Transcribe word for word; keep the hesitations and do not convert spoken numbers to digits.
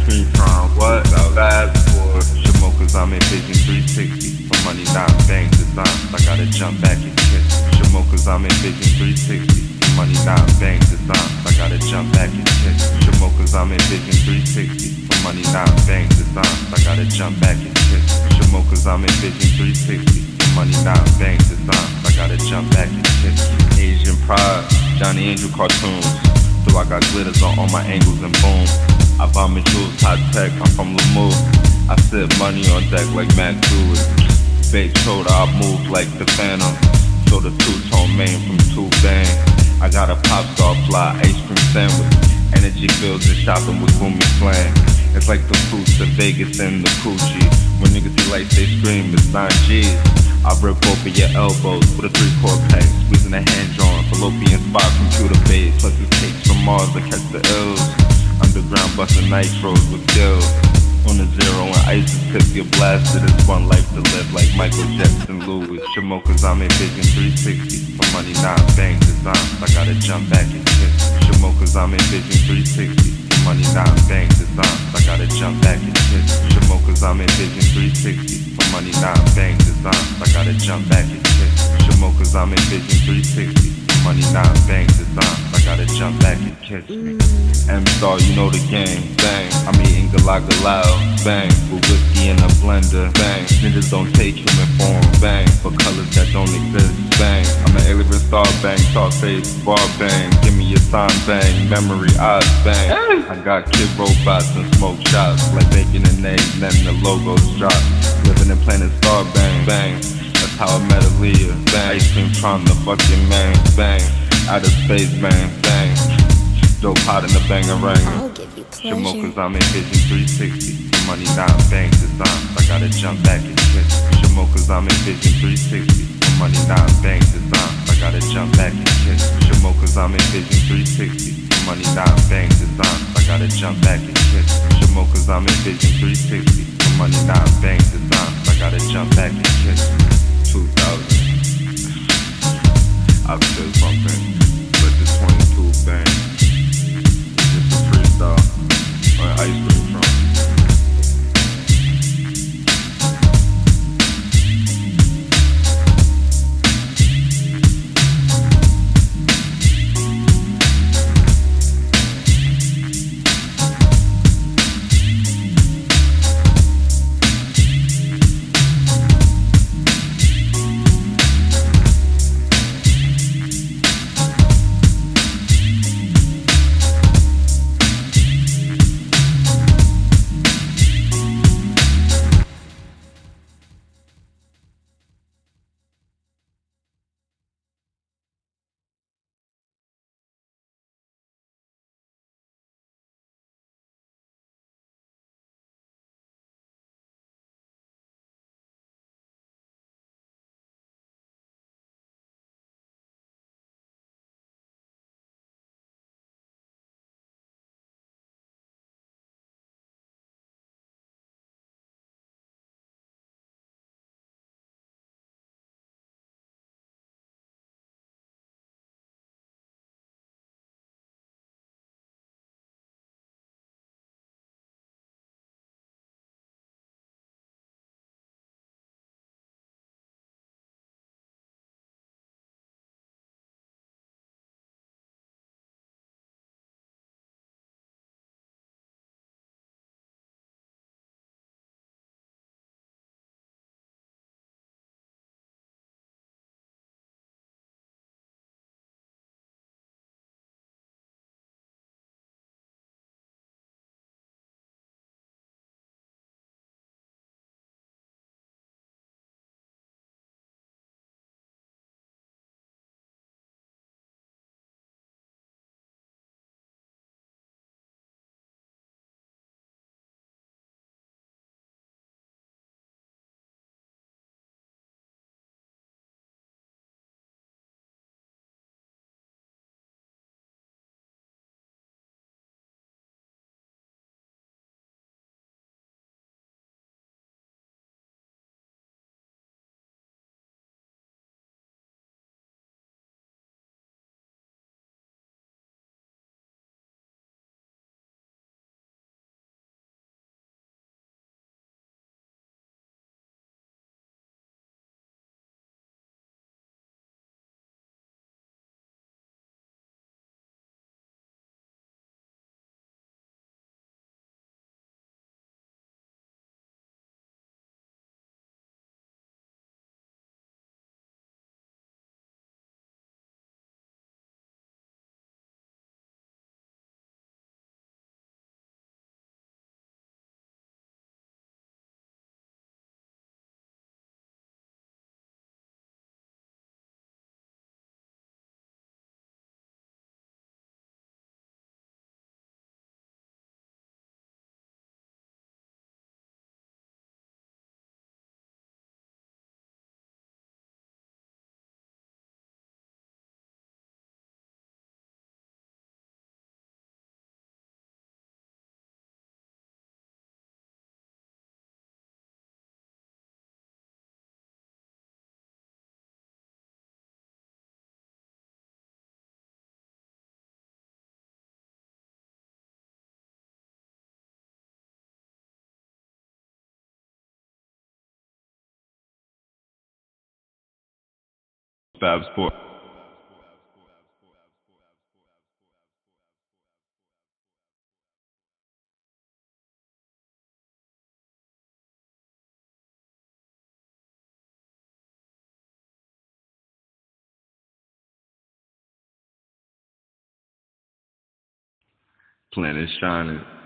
cream from what? Fast for Shamokas, I'm in Vision three sixty. For money, not bang designs. I gotta jump back and kiss. Shamokas, I'm in Vision three sixty. For money, not bang designs. I gotta jump back and kiss. Shamokas, I'm in Vision three sixty. For money, not bang designs. I gotta jump back and kiss. Shamokas, I'm in Vision three sixty. For money, not bang designs. I gotta jump back and kiss. Asian pride, Johnny Angel cartoons. So I got glitters on all my angles and boom. I vomit jewels, high tech, I'm from Lamu. I sip money on deck like Mac Lewis. Baked soda, I move like the Phantom. So the two-tone main from two bang. I got a pop star fly, ice cream sandwich. Energy fills and shopping with Boomy Slang. It's like the fruits of Vegas and the coochie. When niggas see lights, they scream, it's nine G's. I rip open your elbows with a three-chord pack, squeezing a hand-drawn, fallopian spot, computer base. Plus it's cakes from Mars that catch the ills. Underground busting nitros with gills. On the zero and ISIS tips get blasted. It's one life to live like Michael Jackson, Louis. Shamokas, I'm in Vision three sixty. For money, not bang designs. I gotta jump back and kiss. Shamokas, I'm in Vision three sixty. For money, not bang designs. I gotta jump back and kiss. Shamokas, I'm in Vision three sixty. For money, not bang designs. I gotta jump back and kiss. Shamokas, I'm in Vision three sixty. For money, not bang designs. I gotta jump back and kiss me. M-Star, you know the game, bang. I'm eating Galagala, bang. With whiskey in a blender, bang. Ninjas don't take human form, bang. For colors that don't exist, bang. I'm an alien star, bang. Talk face, bar, bang. Give me your sign, bang. Memory, eyes, bang. I got kid robots and smoke shots. Like bacon and eggs, then the logos drop. Living in Planet Star, bang, bang. That's how I met Aaliyah, bang. Ice cream from the fucking man, bang. Out of space, bang, bang. Dope hot in the bangarang. Shamokas, I'm in Vision three sixty. For money, not bang designs. I gotta jump back and kiss. Shamokas, I'm in Vision three sixty. For money, not bang designs. I gotta jump back and kiss. Shamokas, I'm in Vision three sixty. For money, not bang designs. I gotta jump back and kiss. Shamokas, I'm in Vision three sixty. For money, not bang designs. I gotta jump back and kiss. two thousand. I'm still bumping, but the twenty-two bang. Freestyle or ice cream from. Fab Sport. Planet shining.